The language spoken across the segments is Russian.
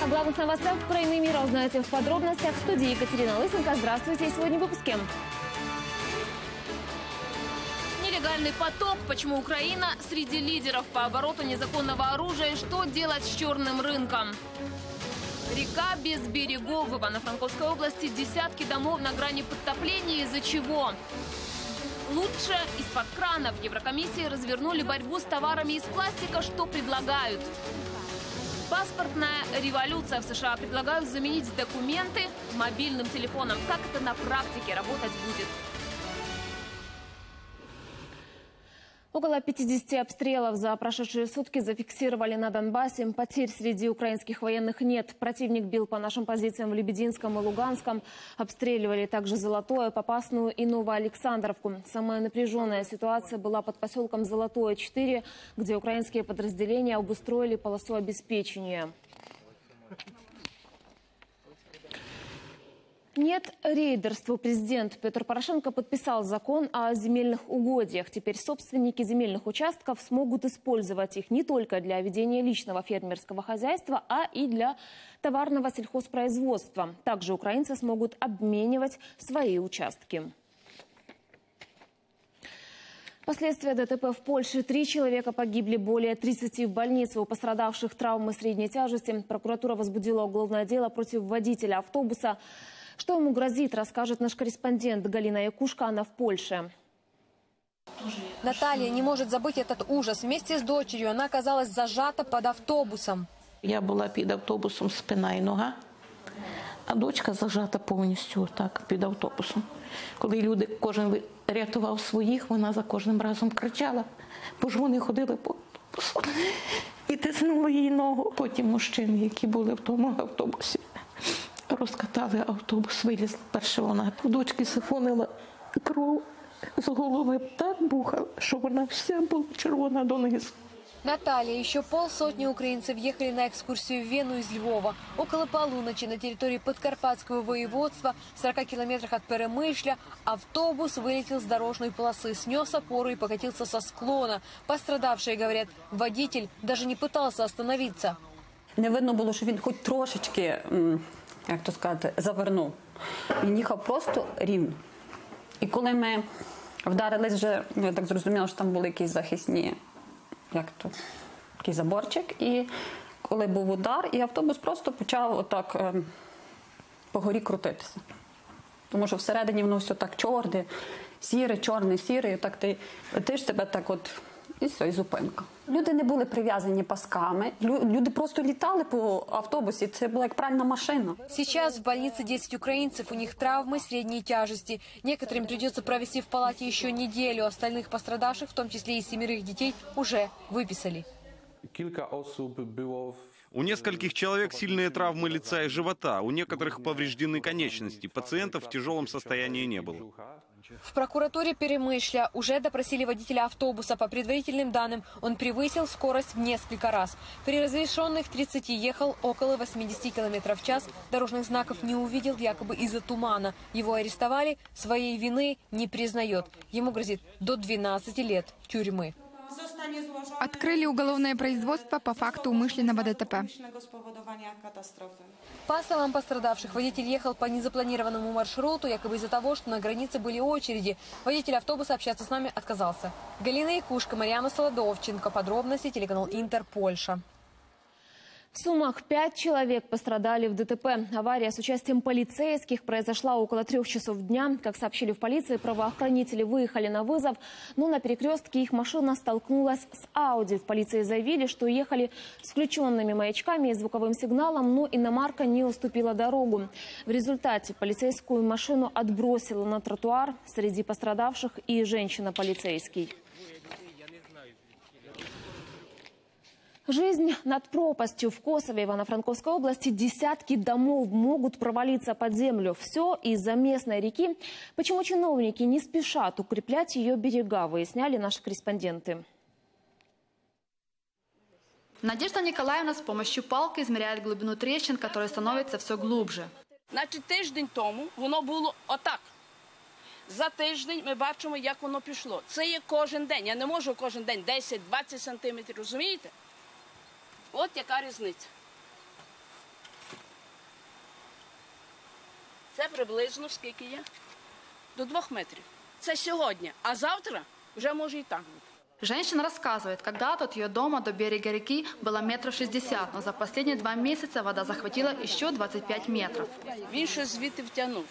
главных новостях Украины и мира узнаете в подробностях. В студии Екатерина Лысенко. Здравствуйте. Сегодня в выпуске. Нелегальный поток. Почему Украина среди лидеров по обороту незаконного оружия? И что делать с черным рынком? Река без берегов. В Ивано-Франковской области десятки домов на грани подтопления. Из-за чего? Лучше из-под крана. В Еврокомиссии развернули борьбу с товарами из пластика. Что предлагают? Паспортная революция. В США предлагают заменить документы мобильным телефоном. Как это на практике работать будет? Около 50 обстрелов за прошедшие сутки зафиксировали на Донбассе. Потерь среди украинских военных нет. Противник бил по нашим позициям в Лебединском и Луганском. Обстреливали также Золотое, Попасную и Новоалександровку. Самая напряженная ситуация была под поселком Золотое-4, где украинские подразделения обустроили полосу обеспечения. Нет рейдерству. Президент Петр Порошенко подписал закон о земельных угодьях. Теперь собственники земельных участков смогут использовать их не только для ведения личного фермерского хозяйства, а и для товарного сельхозпроизводства. Также украинцы смогут обменивать свои участки. Последствия ДТП в Польше. 3 человека погибли, более 30 в больнице. У пострадавших травмы средней тяжести. Прокуратура возбудила уголовное дело против водителя автобуса. Что ему грозит, расскажет наш корреспондент Галина Якушка, она в Польше. Наталья не может забыть этот ужас. Вместе с дочерью она оказалась зажата под автобусом. Я була під автобусом, спина і нога, а дочка зажата повністю так під автобусом. Коли люди, кожен рятував своїх, вона за кожним разом кричала, бо ж вони ходили по автобусу і тиснули їй ногу. Потім мужчини, які були в тому автобусі, розкатали автобус, вилізла. Перше вона у дочки сифонила кров з голови, так бухала, що вона вся була червона донизу. Наталья, еще полсотни украинцев ехали на экскурсию в Вену из Львова. Около полуночи на территории Подкарпатского воеводства, в 40 километрах от Перемышля, автобус вылетел с дорожной полосы, снес опору и покатился со склона. Пострадавшие говорят, водитель даже не пытался остановиться. Не видно було, що він хоч трошечки, як то сказати, завернув. Він їхав просто рівно. І коли ми вдарились вже, я так зрозуміла, що там були якісь захисні, такий заборчик. І коли був удар, і автобус просто почав отак по горі крутитися. Тому що всередині воно все так чорне, сіре, чорне, сіре, і так ти ж тебе так от, і все, і зупинка. Люди не були прив'язані пасками, люди просто літали по автобусі, це була як пральна машина. Сейчас в больнице 10 украинцев, у них травмы средней тяжести. Некоторым придется провести в палате еще неделю, остальных пострадавших, в том числе и 7 детей, уже выписали. У нескольких человек сильные травмы лица и живота, у некоторых повреждены конечности, пациентов в тяжелом состоянии не было. В прокуратуре Перемышля уже допросили водителя автобуса. По предварительным данным, он превысил скорость в несколько раз. При разрешенных 30 ехал около 80 км в час. Дорожных знаков не увидел, якобы из-за тумана. Его арестовали, своей вины не признает. Ему грозит до 12 лет тюрьмы. Открыли уголовное производство по факту умышленного ДТП. По словам пострадавших, водитель ехал по незапланированному маршруту, якобы из-за того, что на границе были очереди. Водитель автобуса общаться с нами отказался. Галина Якушка, Марьяна Солодовченко. Подробности, телеканал Интер, Польша. В Сумах 5 человек пострадали в ДТП. Авария с участием полицейских произошла около 3 часов дня. Как сообщили в полиции, правоохранители выехали на вызов, но на перекрестке их машина столкнулась с Ауди. В полиции заявили, что ехали с включенными маячками и звуковым сигналом, но иномарка не уступила дорогу. В результате полицейскую машину отбросило на тротуар. Среди пострадавших и женщина-полицейский. Жизнь над пропастью. В Косове, Ивано-Франковской области, десятки домов могут провалиться под землю. Все из-за местной реки. Почему чиновники не спешат укреплять ее берега, выясняли наши корреспонденты. Надежда Николаевна с помощью палки измеряет глубину трещин, которые становятся все глубже. Значить, тиждень тому воно було отак. За тиждень ми бачимо, як воно пішло. Це є кожен день. Я не можу кожен день 10-20 сантиметрів, розумієте? От яка різниця. Це приблизно скільки є? До 2 метрів. Це сьогодні, а завтра вже може і так бути. Женщина рассказывает, когда-то от ее дома до берега реки было 60 метров, но за последние 2 месяца вода захватила еще 25 метров. Він щось звідти втягнув.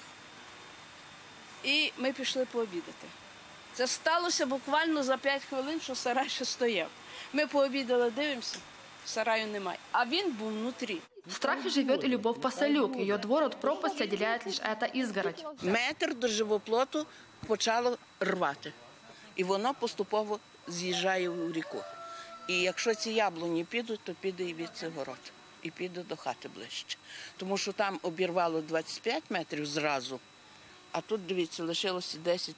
І ми пішли пообідати. Це сталося буквально за 5 хвилин, що сарай ще стояв. Ми пообідали, дивимося, сараю немає. А він був внутрі. В страхе живет и Любовь Пасалюк. Ее двор от пропасти отделяет лишь эта изгородь. Метр до живоплоту почало рвати. І воно поступово з'їжджає у ріку. І якщо ці яблуні підуть, то піде і від цих город. І піде до хати ближче. Тому що там обірвало 25 метрів зразу, а тут, дивіться, лишилося 10-15.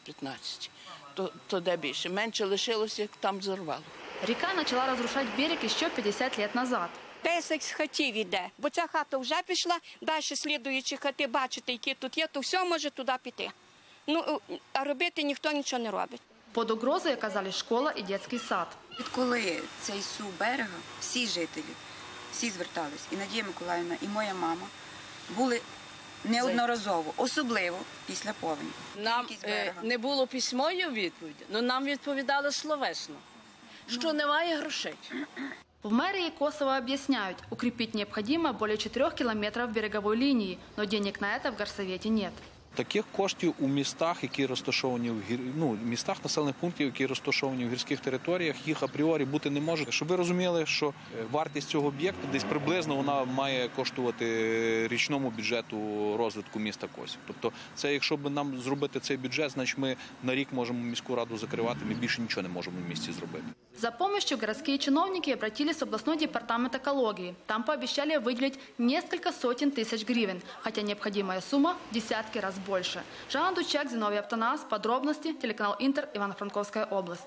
То де більше? Менше лишилося, як там зарвало. Река начала разрушать берег еще 50 лет назад. 10 хатів іде, бо ця хата вже пішла, далі слідуючі хати, бачите, які тут є, то все може туди піти. Ну, а робити ніхто нічого не робить. Под угрозой оказались школа и детский сад. Відколи цей сув берега, всі жителі, всі звертались, і Надія Миколаївна, і моя мама, були неодноразово, особливо після повені. Нам не було письмової відповіді, але нам відповідали словесно, що немає грошей. В мэрии Косово объясняют, укрепить необходимо более 4 километров береговой линии, но денег на это в горсовете нет. Таких коштів у містах, які розташовані в містах, населених пунктів, які розташовані в гірських територіях, їх апріорі бути не може. Щоб ви розуміли, що вартість цього об'єкту десь приблизно вона має коштувати річному бюджету розвитку міста Косів. Тобто, це якщо б нам зробити цей бюджет, значить ми на рік можемо міську раду закривати, ми більше нічого не можемо в місті зробити. За помощью городские чиновники обратились в областной департамент экологии. Там пообещали выделить несколько сотен тысяч гривен, хотя необходимая сумма в десятки раз больше. Жанна Дучак, Зиновий Аптанас. Подробности. Телеканал Интер. Ивано-Франковская область.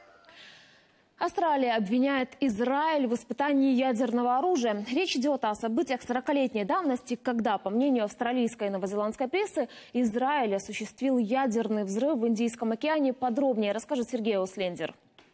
Австралия обвиняет Израиль в испытании ядерного оружия. Речь идет о событиях 40-летней давности, когда, по мнению австралийской и новозеландской прессы, Израиль осуществил ядерный взрыв в Индийском океане. Подробнее расскажет Сергей Услендер.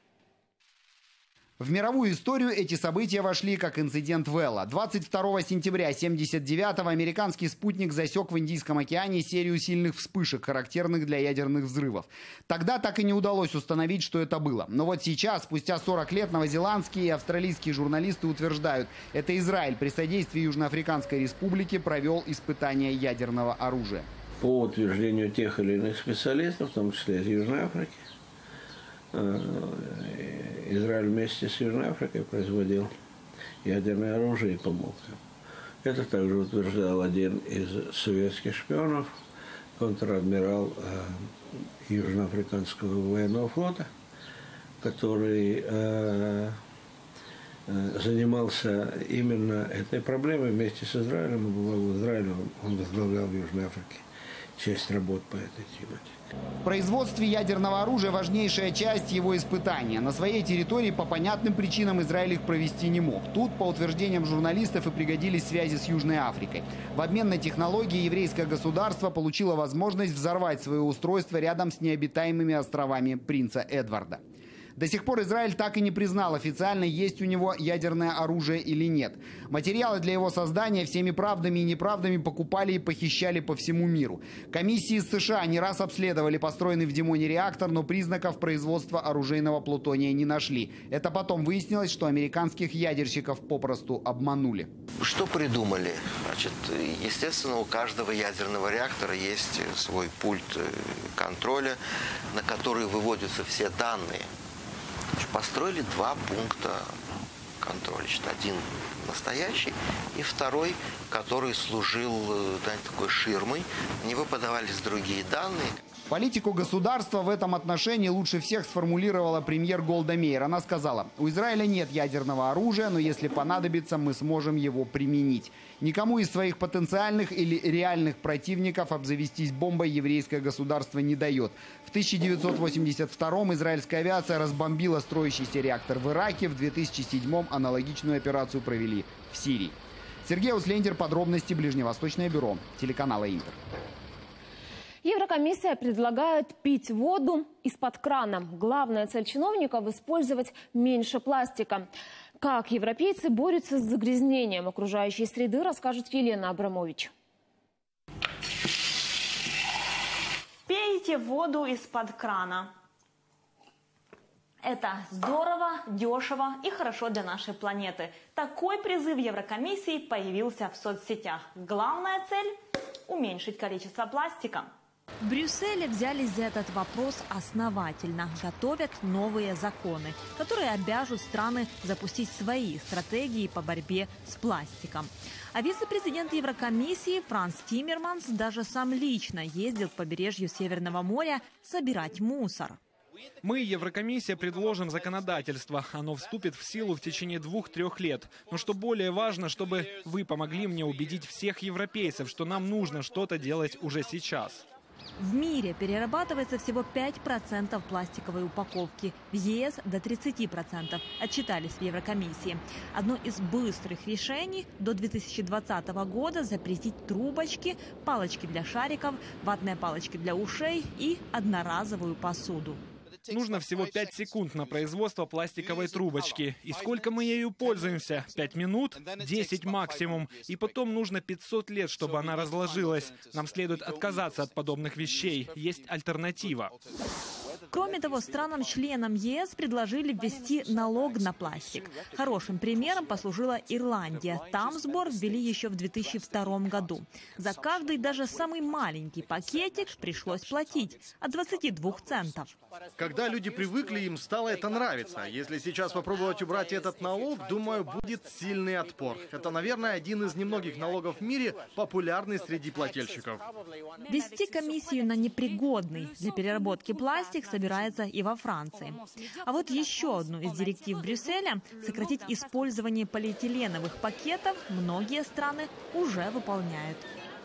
В мировую историю эти события вошли как инцидент Вэлла. 22 сентября 1979-го американский спутник засек в Индийском океане серию сильных вспышек, характерных для ядерных взрывов. Тогда так и не удалось установить, что это было. Но вот сейчас, спустя 40 лет, новозеландские и австралийские журналисты утверждают, это Израиль при содействии Южноафриканской республики провел испытания ядерного оружия. По утверждению тех или иных специалистов, в том числе из Южной Африки, Израиль вместе с Южной Африкой производил ядерное оружие и помог им. Это также утверждал один из советских шпионов, контр-адмирал Южноафриканского военного флота, который занимался именно этой проблемой вместе с Израилем. Он бывал в Израиле, он возглавлял в Южной Африке часть работ по этой тематике. В производстве ядерного оружия важнейшая часть его испытания. На своей территории по понятным причинам Израиль их провести не мог. Тут, по утверждениям журналистов, и пригодились связи с Южной Африкой. В обмен на технологии еврейское государство получило возможность взорвать свое устройство рядом с необитаемыми островами принца Эдварда. До сих пор Израиль так и не признал официально, есть у него ядерное оружие или нет. Материалы для его создания всеми правдами и неправдами покупали и похищали по всему миру. Комиссии из США не раз обследовали построенный в Димоне реактор, но признаков производства оружейного плутония не нашли. Это потом выяснилось, что американских ядерщиков попросту обманули. Что придумали? Значит, естественно, у каждого ядерного реактора есть свой пульт контроля, на который выводятся все данные. Построили 2 пункта контроля. Один настоящий и второй, который служил такой ширмой. В него подавались другие данные. Политику государства в этом отношении лучше всех сформулировала премьер Голда Меир. Она сказала, у Израиля нет ядерного оружия, но если понадобится, мы сможем его применить. Никому из своих потенциальных или реальных противников обзавестись бомбой еврейское государство не дает. В 1982-м израильская авиация разбомбила строящийся реактор в Ираке. В 2007-м аналогичную операцию провели в Сирии. Сергей Услендер, подробности, Ближневосточное бюро, телеканала Интер. Еврокомиссия предлагает пить воду из-под крана. Главная цель чиновников – использовать меньше пластика. Как европейцы борются с загрязнением окружающей среды, расскажет Елена Абрамович. Пейте воду из-под крана. Это здорово, дешево и хорошо для нашей планеты. Такой призыв Еврокомиссии появился в соцсетях. Главная цель – уменьшить количество пластика. В Брюсселе взялись за этот вопрос основательно. Готовят новые законы, которые обяжут страны запустить свои стратегии по борьбе с пластиком. А вице-президент Еврокомиссии Франс Тиммерманс даже сам лично ездил к побережью Северного моря собирать мусор. Мы, Еврокомиссия, предложим законодательство. Оно вступит в силу в течение 2-3 лет. Но что более важно, чтобы вы помогли мне убедить всех европейцев, что нам нужно что-то делать уже сейчас. В мире перерабатывается всего 5% пластиковой упаковки. В ЕС до 30%. Отчитались в Еврокомиссии. Одно из быстрых решений – до 2020 года запретить трубочки, палочки для шариков, ватные палочки для ушей и одноразовую посуду. Нужно всего 5 секунд на производство пластиковой трубочки. И сколько мы ею пользуемся? 5 минут? 10 максимум. И потом нужно 500 лет, чтобы она разложилась. Нам следует отказаться от подобных вещей. Есть альтернатива. Кроме того, странам-членам ЕС предложили ввести налог на пластик. Хорошим примером послужила Ирландия. Там сбор ввели еще в 2002 году. За каждый, даже самый маленький пакетик пришлось платить от 22 центов. Когда люди привыкли, им стало это нравиться. Если сейчас попробовать убрать этот налог, думаю, будет сильный отпор. Это, наверное, один из немногих налогов в мире, популярный среди плательщиков. Ввести комиссию на непригодный для переработки пластик собирается и во Франции. А вот еще одну из директив Брюсселя – сократить использование полиэтиленовых пакетов – многие страны уже выполняют.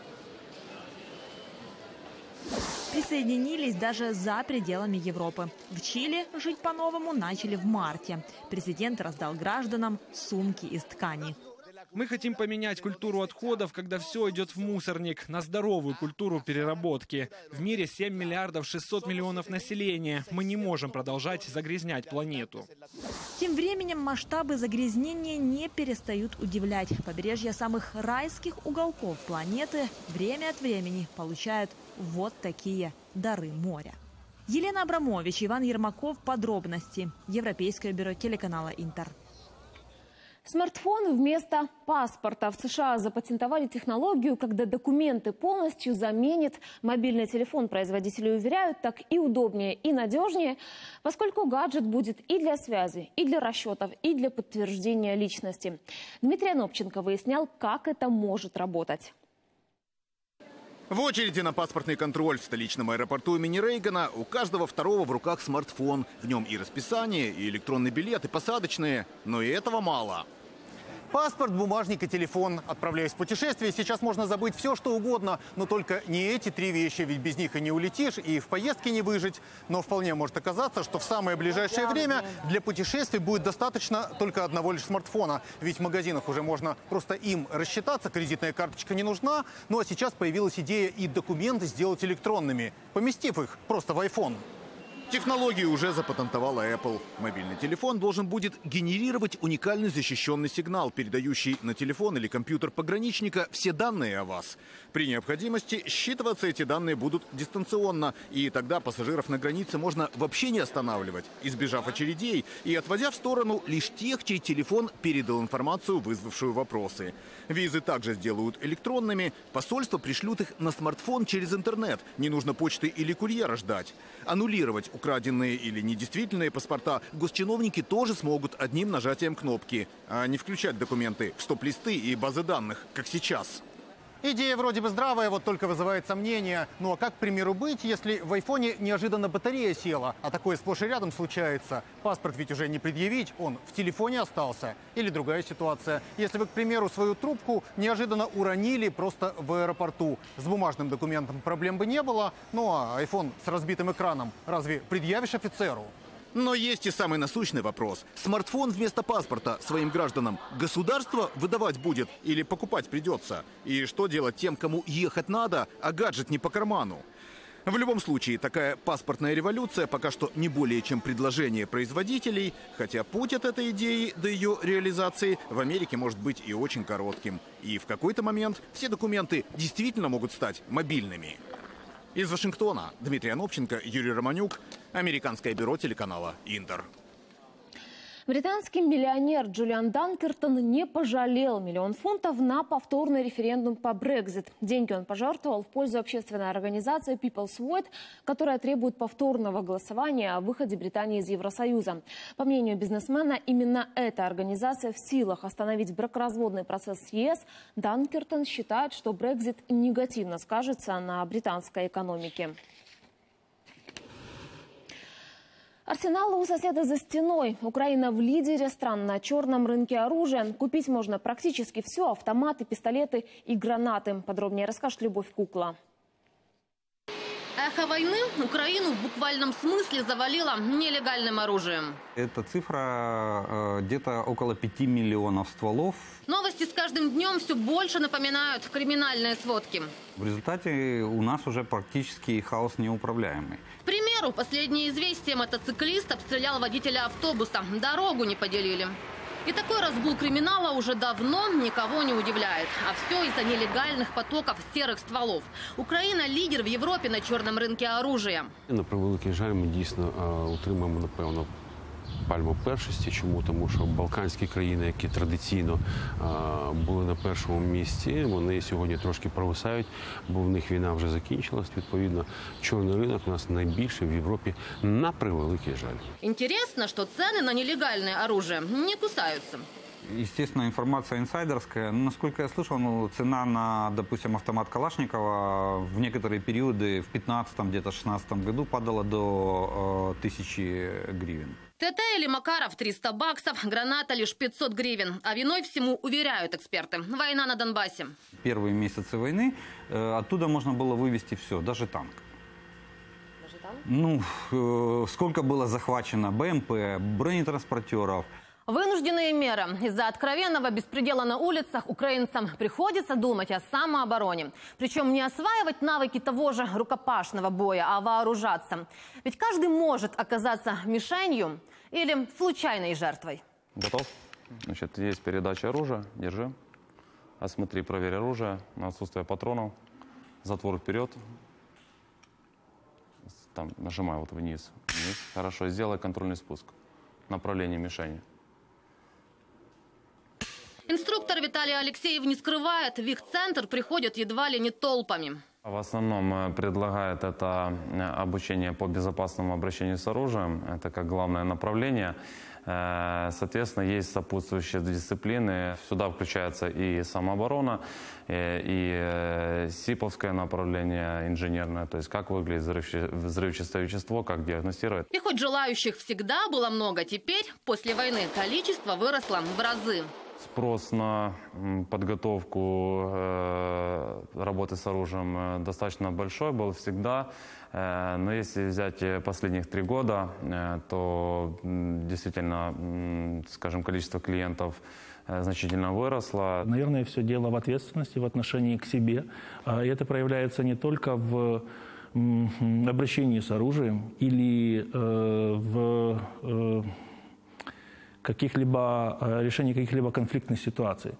Присоединились даже за пределами Европы. В Чили жить по-новому начали в марте. Президент раздал гражданам сумки из ткани. Мы хотим поменять культуру отходов, когда все идет в мусорник, на здоровую культуру переработки. В мире 7 миллиардов 600 миллионов населения. Мы не можем продолжать загрязнять планету. Тем временем масштабы загрязнения не перестают удивлять. Побережья самых райских уголков планеты время от времени получают вот такие дары моря. Елена Абрамович, Иван Ермаков. Подробности. Европейское бюро телеканала «Интер». Смартфон вместо паспорта. В США запатентовали технологию, когда документы полностью заменит мобильный телефон. Производители уверяют, так и удобнее, и надежнее, поскольку гаджет будет и для связи, и для расчетов, и для подтверждения личности. Дмитрий Анопченко выяснял, как это может работать. В очереди на паспортный контроль в столичном аэропорту имени Рейгана у каждого второго в руках смартфон. В нем и расписание, и электронный билет, и посадочные. Но и этого мало. Паспорт, бумажник и телефон. Отправляясь в путешествие, сейчас можно забыть все, что угодно. Но только не эти 3 вещи, ведь без них и не улетишь, и в поездке не выжить. Но вполне может оказаться, что в самое ближайшее время для путешествий будет достаточно только одного лишь смартфона. Ведь в магазинах уже можно просто им рассчитаться, кредитная карточка не нужна. Ну а сейчас появилась идея и документы сделать электронными, поместив их просто в iPhone. Технологию уже запатентовала Apple. Мобильный телефон должен будет генерировать уникальный защищенный сигнал, передающий на телефон или компьютер пограничника все данные о вас. При необходимости считываться эти данные будут дистанционно, и тогда пассажиров на границе можно вообще не останавливать, избежав очередей и отводя в сторону лишь тех, чей телефон передал информацию, вызвавшую вопросы. Визы также сделают электронными, посольства пришлют их на смартфон через интернет, не нужно почты или курьера ждать. Аннулировать украденные или недействительные паспорта госчиновники тоже смогут одним нажатием кнопки, а не включать документы в стоп-листы и базы данных, как сейчас. Идея вроде бы здравая, вот только вызывает сомнения. Ну а как, к примеру, быть, если в айфоне неожиданно батарея села, а такое сплошь и рядом случается? Паспорт ведь уже не предъявить, он в телефоне остался. Или другая ситуация. Если вы, к примеру, свою трубку неожиданно уронили просто в аэропорту. С бумажным документом проблем бы не было, ну а айфон с разбитым экраном разве предъявишь офицеру? Но есть и самый насущный вопрос. Смартфон вместо паспорта своим гражданам государство выдавать будет или покупать придется? И что делать тем, кому ехать надо, а гаджет не по карману? В любом случае, такая паспортная революция пока что не более чем предложение производителей, хотя путь от этой идеи до ее реализации в Америке может быть и очень коротким. И в какой-то момент все документы действительно могут стать мобильными. Из Вашингтона Дмитрий Анопченко, Юрий Романюк, Американское бюро телеканала «Интер». Британский миллионер Джулиан Данкертон не пожалел $1 миллион на повторный референдум по Brexit. Деньги он пожертвовал в пользу общественной организации People's Vote, которая требует повторного голосования о выходе Британии из Евросоюза. По мнению бизнесмена, именно эта организация в силах остановить бракоразводный процесс с ЕС. Данкертон считает, что Brexit негативно скажется на британской экономике. Арсенал у соседа за стеной. Украина в лидере стран на черном рынке оружия. Купить можно практически все: автоматы, пистолеты и гранаты. Подробнее расскажет Любовь Кукла. Эхо войны Украину в буквальном смысле завалило нелегальным оружием. Эта цифра где-то около 5 миллионов стволов. Новости с каждым днем все больше напоминают криминальные сводки. В результате у нас уже практически хаос неуправляемый. К примеру, последнее известие: мотоциклист обстрелял водителя автобуса. Дорогу не поделили. И такой разгул криминала уже давно никого не удивляет. А все из-за нелегальных потоков серых стволов. Україна – лідер в Європі на чорному ринку оружия. На превеликий жаль, ми дійсно утримуємо, напевно, пальму першості. Чому? Тому що балканські країни, які традиційно були на першому місці, вони сьогодні трошки провисають, бо в них війна вже закінчилась. Відповідно, чорний ринок у нас найбільший в Європі, на превеликий жаль. Интересно, что цены на нелегальное оружие не кусаются. Естественно, информация инсайдерская. Насколько я слышал, цена на, допустим, автомат Калашникова в некоторые периоды в 2015, где-то 2016 году падала до 1000 гривен. ТТ или Макаров 300 баксов, граната лишь 500 гривен. А виной всему, уверяют эксперты, война на Донбассе. Первые месяцы войны оттуда можно было вывести все, даже танк. Даже танк? Ну, сколько было захвачено БМП, бронетранспортеров. Вынужденные меры. Из-за откровенного беспредела на улицах украинцам приходится думать о самообороне. Причем не осваивать навыки того же рукопашного боя, а вооружаться. Ведь каждый может оказаться мишенью или случайной жертвой. Готов? Значит, есть передача оружия. Держи. Осмотри, проверь оружие на отсутствие патронов. Затвор вперед. Там, нажимай вот вниз. Вниз. Хорошо. Сделай контрольный спуск. Направление мишени. Инструктор Виталий Алексеев не скрывает, в их центр приходят едва ли не толпами. В основном предлагает это обучение по безопасному обращению с оружием. Это как главное направление. Соответственно, есть сопутствующие дисциплины. Сюда включается и самооборона, и СИПовское направление инженерное. То есть как выглядит взрывчатое вещество, как диагностировать. И хоть желающих всегда было много, теперь, после войны, количество выросло в разы. Спрос на подготовку работы с оружием достаточно большой был всегда. Но если взять последних 3 года, то действительно, скажем, количество клиентов значительно выросло. Наверное, все дело в ответственности, в отношении к себе. И это проявляется не только в обращении с оружием или в решении каких-либо конфликтных ситуаций.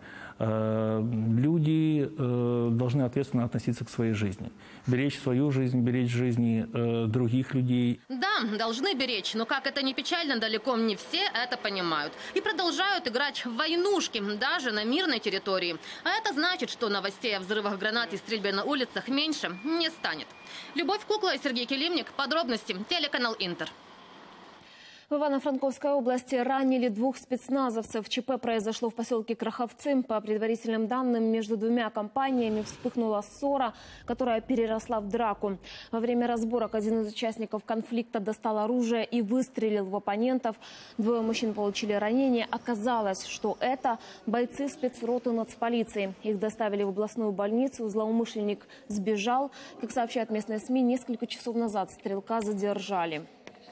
Люди должны ответственно относиться к своей жизни. Беречь свою жизнь, беречь жизни других людей. Да, должны беречь, но как это ни печально, далеко не все это понимают. И продолжают играть в войнушки, даже на мирной территории. А это значит, что новостей о взрывах гранат и стрельбе на улицах меньше не станет. Любовь Кукла и Сергей Келимник. Подробности. Телеканал Интер. В Ивано-Франковской области ранили 2 спецназовцев. ЧП произошло в поселке Краховцы. По предварительным данным, между 2 компаниями вспыхнула ссора, которая переросла в драку. Во время разборок один из участников конфликта достал оружие и выстрелил в оппонентов. 2 мужчин получили ранения. Оказалось, что это бойцы спецроты нацполиции. Их доставили в областную больницу. Злоумышленник сбежал. Как сообщают местные СМИ, несколько часов назад стрелка задержали.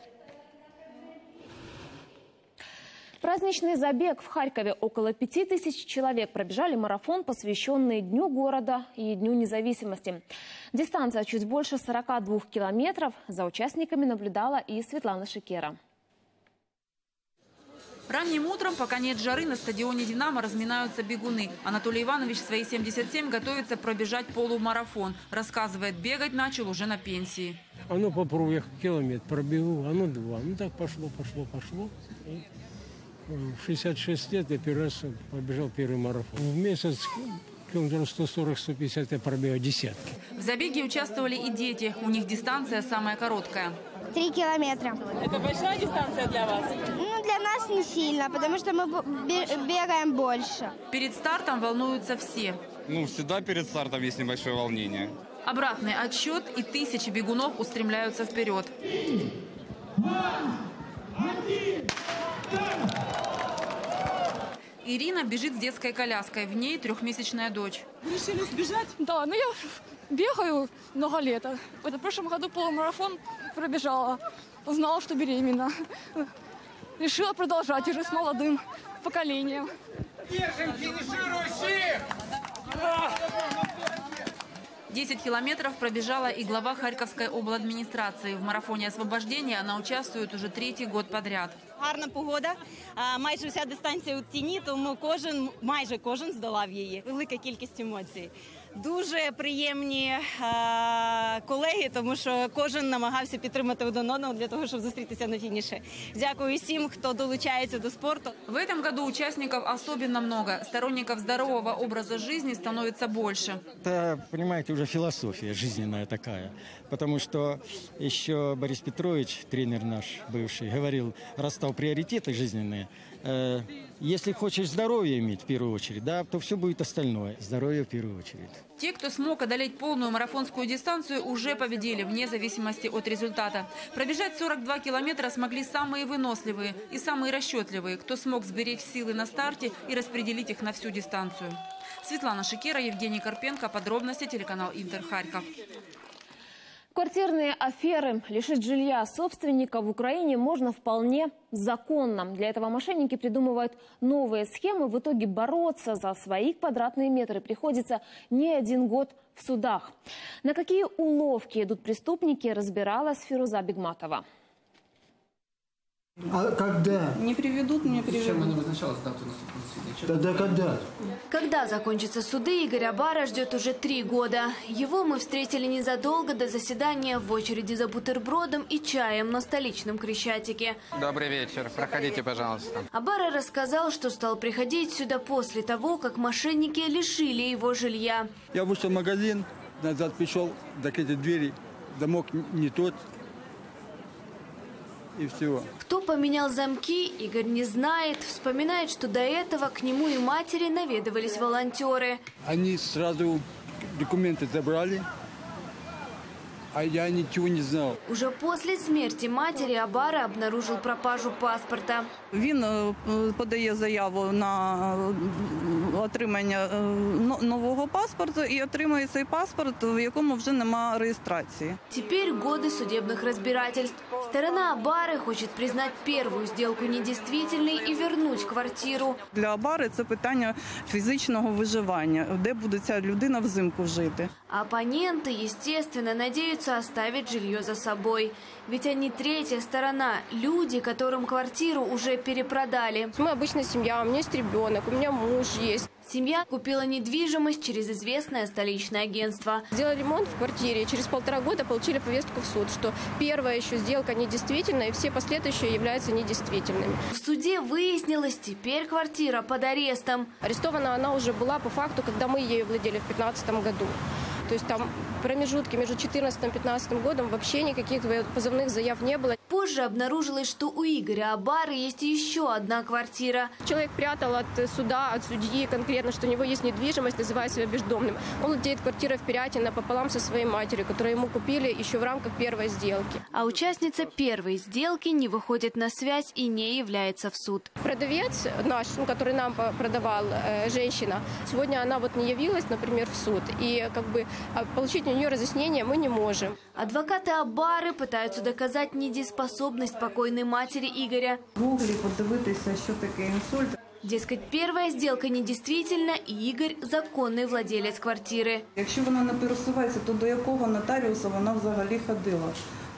Праздничный забег в Харькове. Около 5000 человек пробежали марафон, посвященный Дню города и Дню независимости. Дистанция чуть больше 42 километров. За участниками наблюдала и Светлана Шикера. Ранним утром, пока нет жары, на стадионе «Динамо» разминаются бегуны. Анатолий Иванович в свои 77 готовится пробежать полумарафон. Рассказывает, бегать начал уже на пенсии. А ну попробую, я километр пробегу, а ну 2. Ну так пошло. И в 66 лет я первый раз побежал первый марафон. В месяц километров 140-150 я пробегаю десятки. В забеге участвовали и дети. У них дистанция самая короткая. 3 километра. Это большая дистанция для вас? Ну, для нас не сильно, потому что мы бегаем больше. Перед стартом волнуются все. Ну, всегда перед стартом есть небольшое волнение. Обратный отсчет, и тысячи бегунов устремляются вперед. Ирина бежит с детской коляской. В ней 3-месячная дочь. Решили сбежать? Да, но я бегаю много лет. В прошлом году полумарафон пробежала. Узнала, что беременна. Решила продолжать уже с молодым поколением. Держим финиширующих! 10 километров пробежала и глава Харьковской обладминистрации. В марафоне освобождения она участвует уже 3-й год подряд. Гарна погода, майже вся дистанція у тіні, тому майже кожен здолав її. Велика кількість емоцій. Дуже приємні колеги, тому що кожен намагався підтримати один одного для того, щоб зустрітися на фініші. Дякую всім, хто долучається до спорту. В этом году участников особенно много. Сторонников здорового образа жизни становится больше. Это, понимаете, уже философия жизненная такая. Потому что еще Борис Петрович, тренер наш бывший, говорил, расставил приоритеты жизненные. Если хочешь здоровье иметь в первую очередь, да, то все будет остальное. Здоровье в первую очередь. Те, кто смог одолеть полную марафонскую дистанцию, уже победили, вне зависимости от результата. Пробежать 42 километра смогли самые выносливые и самые расчетливые, кто смог сберечь силы на старте и распределить их на всю дистанцию. Светлана Шикера, Евгений Карпенко. Подробности, телеканал Интер, Харьков. Квартирные аферы. Лишить жилья собственника в Украине можно вполне законно. Для этого мошенники придумывают новые схемы. В итоге бороться за свои квадратные метры приходится не 1 год в судах. На какие уловки идут преступники, разбиралась Фируза Бегматова. А когда? Не приведут, не приведут. Чем они вызначалась дату наступления? Тогда когда? Когда закончатся суды, Игоря Бара ждет уже 3 года. Его мы встретили незадолго до заседания в очереди за бутербродом и чаем на столичном Крещатике. Добрый вечер. Проходите, пожалуйста. Бара рассказал, что стал приходить сюда после того, как мошенники лишили его жилья. Я вышел в магазин, назад пришел, так эти двери, замок не тот. И всего. Кто поменял замки, Игорь не знает. Вспоминает, что до этого к нему и матери наведывались волонтеры. Они сразу документы забрали, а я ничего не знал. Уже после смерти матери Абара обнаружил пропажу паспорта. Він подає заяву на отримання нового паспорту і отримує цей паспорт, в якому вже нема реєстрації. Теперь годы судебных разбирательств. Сторона Абары хочет признать первую сделку недействительной и вернуть квартиру. Для Абари це питання фізичного виживання, де буде ця людина взимку жити. Оппоненты, естественно, надеются оставить жилье за собой. Ведь они третья сторона, люди, которым квартиру уже перепродали. Мы обычная семья, у меня есть ребенок, у меня муж есть. Семья купила недвижимость через известное столичное агентство. Сделали ремонт в квартире, через 1,5 года получили повестку в суд, что первая еще сделка недействительна и все последующие являются недействительными. В суде выяснилось, теперь квартира под арестом. Арестована она уже была по факту, когда мы ею владели в 2015 году. То есть там промежутки между 2014 и 2015 годом вообще никаких позывных заяв не было. Позже обнаружилось, что у Игоря Абары есть еще одна квартира. Человек прятал от суда, от судьи конкретно, что у него есть недвижимость, называя себя бездомным. Он владеет квартирой в Пирятино пополам со своей матерью, которую ему купили еще в рамках первой сделки. А участница первой сделки не выходит на связь и не является в суд. Продавец наш, который нам продавал, женщина, сегодня она вот не явилась, например, в суд. И как бы получить у нее разъяснение мы не можем. Адвокаты Абары пытаются доказать недееспособность покойной матери Игоря. В Гуглі подивитися, що таке інсульт. Дескать, первая сделка недействительна, и Игорь – законный владелец квартиры. Якщо вона не пересувається, то до якого нотаріуса вона взагалі ходила?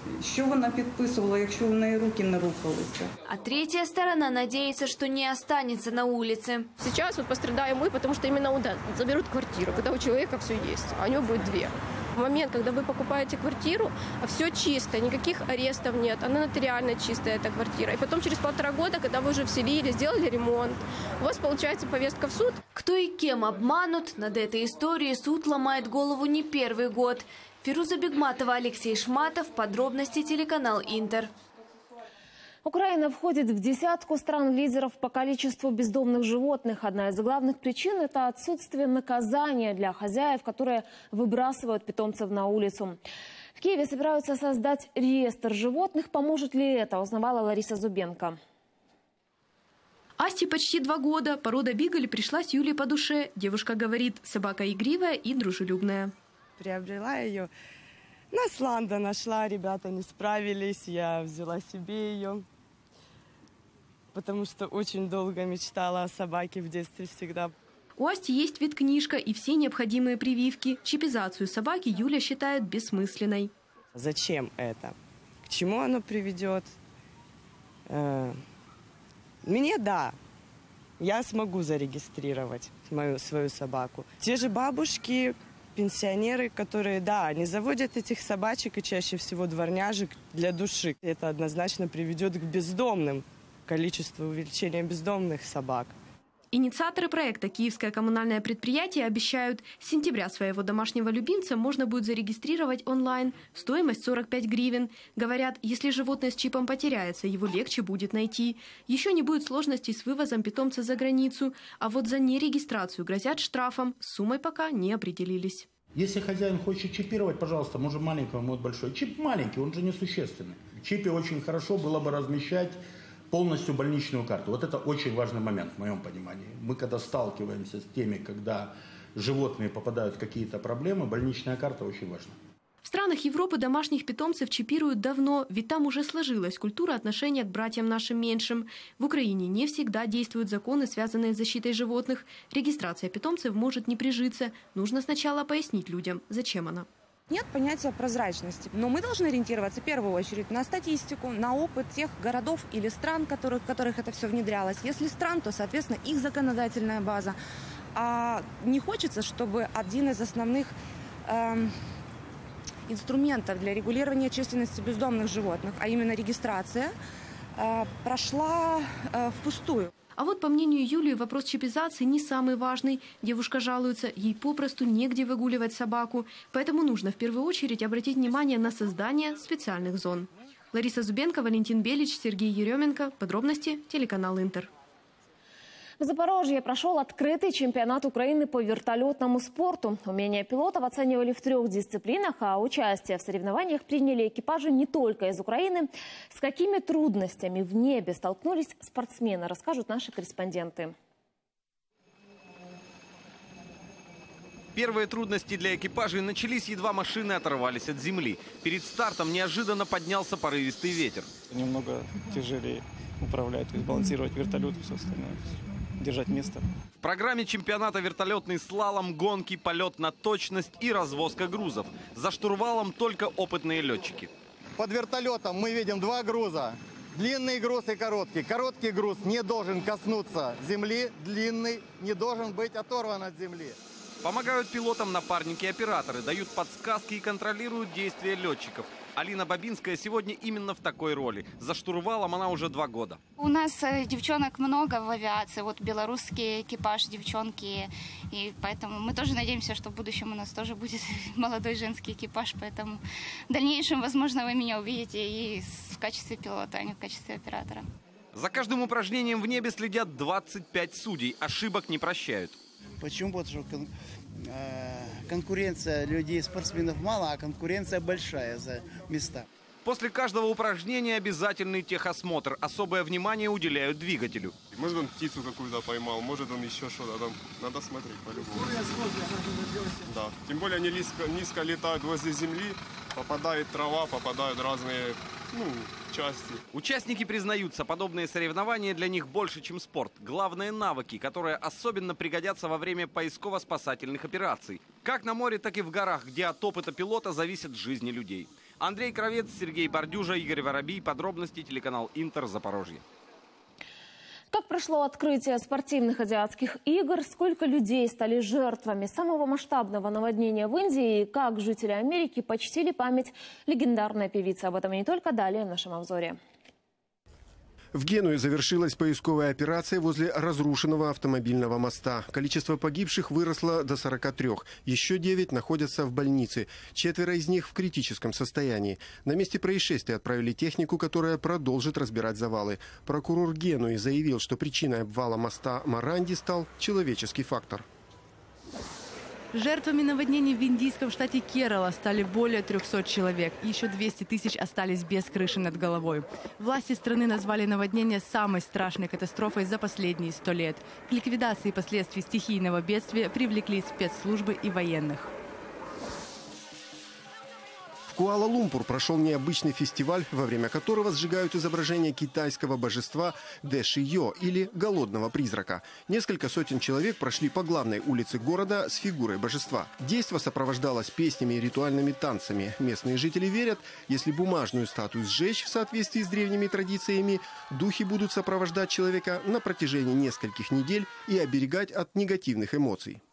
Що вона підписувала, якщо в неї руки не рухалися? А третья сторона надеется, что не останется на улице. Сейчас вот пострадаем мы, потому что именно он заберут квартиру, когда у человека все есть, а у него будет две. В момент, когда вы покупаете квартиру, все чисто, никаких арестов нет, она нотариально чистая, эта квартира. И потом через 1,5 года, когда вы уже вселили, сделали ремонт, у вас получается повестка в суд. Кто и кем обманут, над этой историей суд ломает голову не первый год. Фируза Бегматова, Алексей Шматов. Подробности телеканал Интер. Украина входит в десятку стран-лидеров по количеству бездомных животных. Одна из главных причин – это отсутствие наказания для хозяев, которые выбрасывают питомцев на улицу. В Киеве собираются создать реестр животных. Поможет ли это, узнавала Лариса Зубенко. Асте почти 2 года. Порода бигль пришлась Юле по душе. Девушка говорит, собака игривая и дружелюбная. Приобрела ее. На Сланда нашла, ребята не справились, я взяла себе ее. Потому что очень долго мечтала о собаке в детстве всегда. У Асти есть веткнижка и все необходимые прививки. Чипизацию собаки Юля считает бессмысленной. Зачем это? К чему оно приведет? Мне да. Я смогу зарегистрировать свою собаку. Те же бабушки, пенсионеры, которые, да, они заводят этих собачек и чаще всего дворняжек для души. Это однозначно приведет к бездомным, количеству увеличения бездомных собак. Инициаторы проекта «Киевское коммунальное предприятие» обещают, с сентября своего домашнего любимца можно будет зарегистрировать онлайн. Стоимость 45 гривен. Говорят, если животное с чипом потеряется, его легче будет найти. Еще не будет сложностей с вывозом питомца за границу. А вот за нерегистрацию грозят штрафом. С суммой пока не определились. Если хозяин хочет чипировать, пожалуйста, может маленького, может большой. Чип маленький, он же несущественный. В чипе очень хорошо было бы размещать полностью больничную карту. Вот это очень важный момент в моем понимании. Мы когда сталкиваемся с теми, когда животные попадают в какие-то проблемы, больничная карта очень важна. В странах Европы домашних питомцев чипируют давно, ведь там уже сложилась культура отношения к братьям нашим меньшим. В Украине не всегда действуют законы, связанные с защитой животных. Регистрация питомцев может не прижиться. Нужно сначала пояснить людям, зачем она. Нет понятия прозрачности, но мы должны ориентироваться в первую очередь на статистику, на опыт тех городов или стран, в которых это все внедрялось. Если стран, то, соответственно, их законодательная база. А не хочется, чтобы один из основных инструментов для регулирования численности бездомных животных, а именно регистрация, прошла впустую. А вот, по мнению Юлии, вопрос чипизации не самый важный. Девушка жалуется, ей попросту негде выгуливать собаку. Поэтому нужно в первую очередь обратить внимание на создание специальных зон. Лариса Зубенко, Валентин Белич, Сергей Еременко. Подробности телеканал Интер. В Запорожье прошел открытый чемпионат Украины по вертолетному спорту. Умения пилотов оценивали в 3 дисциплинах, а участие в соревнованиях приняли экипажи не только из Украины. С какими трудностями в небе столкнулись спортсмены, расскажут наши корреспонденты. Первые трудности для экипажей начались, едва машины оторвались от земли. Перед стартом неожиданно поднялся порывистый ветер. Немного тяжелее управлять, то есть балансировать вертолет и все остальное. Держать место. В программе чемпионата вертолетный слалом, гонки, полет на точность и развозка грузов. За штурвалом только опытные летчики. Под вертолетом мы видим 2 груза. Длинный груз и короткий. Короткий груз не должен коснуться земли, длинный не должен быть оторван от земли. Помогают пилотам напарники-операторы, дают подсказки и контролируют действия летчиков. Алина Бабинская сегодня именно в такой роли. За штурвалом она уже 2 года. У нас девчонок много в авиации. Вот белорусский экипаж, девчонки. И поэтому мы тоже надеемся, что в будущем у нас тоже будет молодой женский экипаж. Поэтому в дальнейшем, возможно, вы меня увидите и в качестве пилота, а не в качестве оператора. За каждым упражнением в небе следят 25 судей. Ошибок не прощают. Почему? Потому что конкуренция людей, спортсменов мало, а конкуренция большая за места. После каждого упражнения обязательный техосмотр. Особое внимание уделяют двигателю. Может, он птицу какую-то поймал, может, он еще что-то там. Надо смотреть по-любому. Да. Тем более они низко летают возле земли, попадает трава, попадают разные части. Участники признаются, подобные соревнования для них больше, чем спорт. Главные навыки, которые особенно пригодятся во время поисково-спасательных операций. Как на море, так и в горах, где от опыта пилота зависят жизни людей. Андрей Кравец, Сергей Бордюжа, Игорь Воробей. Подробности телеканал Интер, Запорожье. Как прошло открытие спортивных азиатских игр, сколько людей стали жертвами самого масштабного наводнения в Индии и как жители Америки почтили память легендарной певицы. Об этом и не только, далее в нашем обзоре. В Генуе завершилась поисковая операция возле разрушенного автомобильного моста. Количество погибших выросло до 43. Еще 9 находятся в больнице. 4 из них в критическом состоянии. На месте происшествия отправили технику, которая продолжит разбирать завалы. Прокурор Генуи заявил, что причиной обвала моста Маранди стал человеческий фактор. Жертвами наводнений в индийском штате Керала стали более 300 человек. Еще 200 тысяч остались без крыши над головой. Власти страны назвали наводнение самой страшной катастрофой за последние 100 лет. К ликвидации последствий стихийного бедствия привлекли спецслужбы и военных. В Куала-Лумпур прошел необычный фестиваль, во время которого сжигают изображение китайского божества Дэши-Йо или голодного призрака. Несколько сотен человек прошли по главной улице города с фигурой божества. Действо сопровождалось песнями и ритуальными танцами. Местные жители верят, если бумажную статую сжечь в соответствии с древними традициями, духи будут сопровождать человека на протяжении нескольких недель и оберегать от негативных эмоций.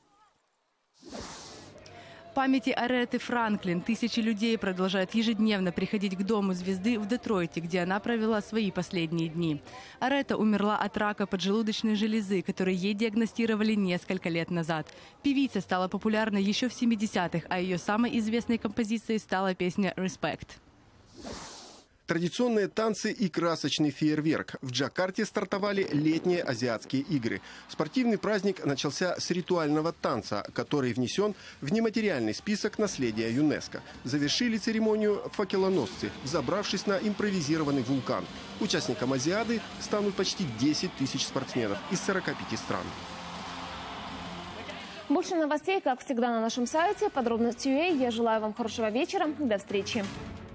В памяти Ареты Франклин тысячи людей продолжают ежедневно приходить к Дому звезды в Детройте, где она провела свои последние дни. Арета умерла от рака поджелудочной железы, который ей диагностировали несколько лет назад. Певица стала популярной еще в 70-х, а ее самой известной композицией стала песня «Respect». Традиционные танцы и красочный фейерверк. В Джакарте стартовали летние азиатские игры. Спортивный праздник начался с ритуального танца, который внесен в нематериальный список наследия ЮНЕСКО. Завершили церемонию факелоносцы, забравшись на импровизированный вулкан. Участником азиады станут почти 10 тысяч спортсменов из 45 стран. Больше новостей, как всегда, на нашем сайте. Подробности.ua. Я желаю вам хорошего вечера. До встречи.